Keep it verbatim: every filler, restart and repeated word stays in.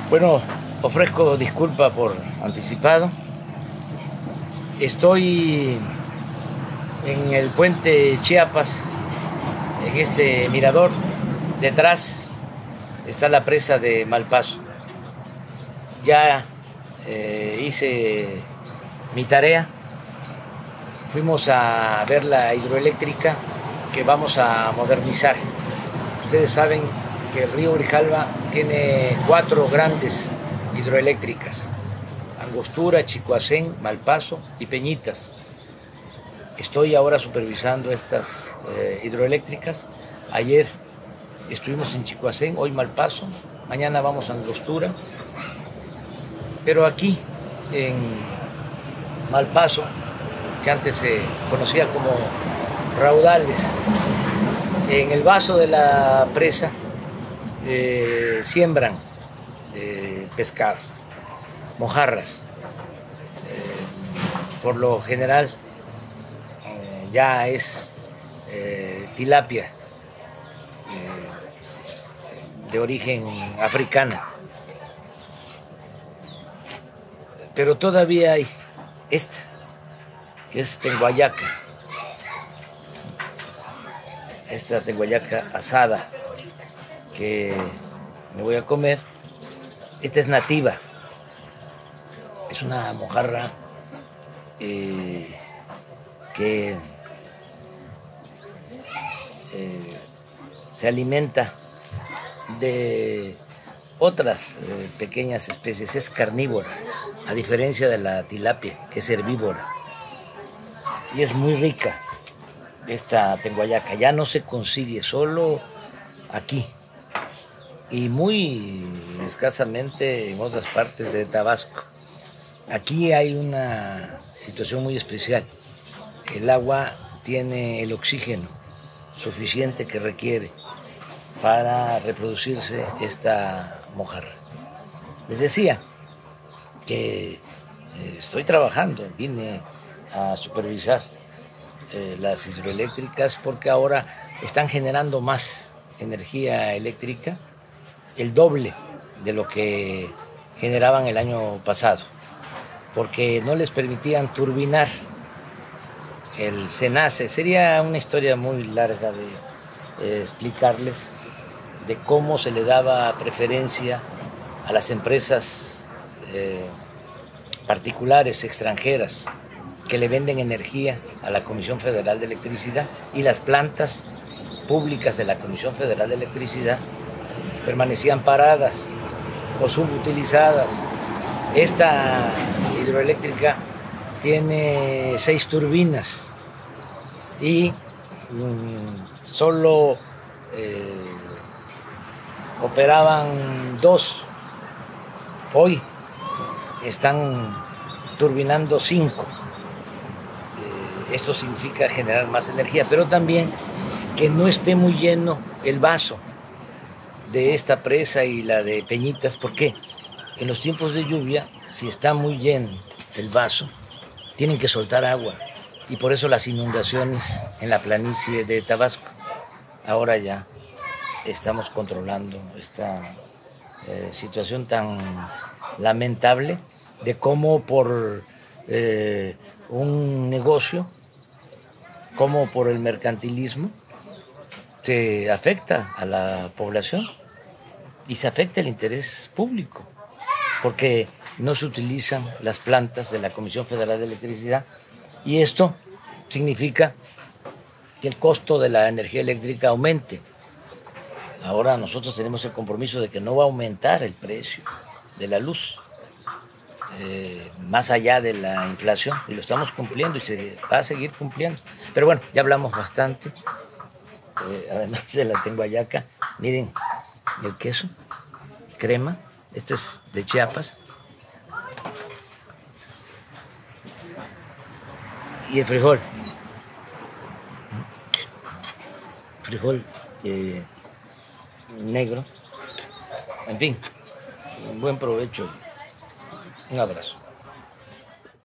Bueno, ofrezco disculpa por anticipado. Estoy en el puente Chiapas, en este mirador. Detrás está la presa de Malpaso. Ya eh, hice mi tarea. Fuimos a ver la hidroeléctrica que vamos a modernizar. Ustedes saben que el río Grijalva tiene cuatro grandes hidroeléctricas: Angostura, Chicoacén, Malpaso y Peñitas. Estoy ahora supervisando estas eh, hidroeléctricas. Ayer estuvimos en Chicoacén, hoy Malpaso, mañana vamos a Angostura. Pero aquí, en Malpaso, que antes se conocía como Raudales, en el vaso de la presa eh, siembran eh, pescados, mojarras. Eh, por lo general eh, ya es eh, tilapia eh, de origen africana. Pero todavía hay esta, que es tenguayaca. Esta tenguayaca asada que me voy a comer. Esta es nativa. Es una mojarra eh, que eh, se alimenta de otras eh, pequeñas especies. Es carnívora, a diferencia de la tilapia, que es herbívora. Y es muy rica esta tenguayaca. Ya no se consigue, solo aquí. Y muy escasamente en otras partes de Tabasco. Aquí hay una situación muy especial. El agua tiene el oxígeno suficiente que requiere para reproducirse esta mojarra. Les decía que eh, estoy trabajando, vine a supervisar eh, las hidroeléctricas porque ahora están generando más energía eléctrica, el doble de lo que generaban el año pasado, porque no les permitían turbinar el SENACE. Sería una historia muy larga de eh, explicarles de cómo se le daba preferencia a las empresas eh, particulares extranjeras que le venden energía a la Comisión Federal de Electricidad, y las plantas públicas de la Comisión Federal de Electricidad permanecían paradas o subutilizadas. Esta hidroeléctrica tiene seis turbinas y mmm, solo eh, operaban dos. Hoy están turbinando cinco. Eh, esto significa generar más energía, pero también que no esté muy lleno el vaso de esta presa y la de Peñitas. ¿Por qué? En los tiempos de lluvia, si está muy lleno el vaso, tienen que soltar agua, y por eso las inundaciones en la planicie de Tabasco. Ahora ya estamos controlando esta eh, situación tan lamentable de cómo por eh, un negocio, como por el mercantilismo, se afecta a la población y se afecta el interés público, porque no se utilizan las plantas de la Comisión Federal de Electricidad, y esto significa que el costo de la energía eléctrica aumente. Ahora nosotros tenemos el compromiso de que no va a aumentar el precio de la luz, eh, más allá de la inflación, y lo estamos cumpliendo y se va a seguir cumpliendo. Pero bueno, ya hablamos bastante. Eh, además de la tenguayaca, miren el queso, crema, este es de Chiapas, y el frijol, frijol eh, negro. En fin, un buen provecho, un abrazo.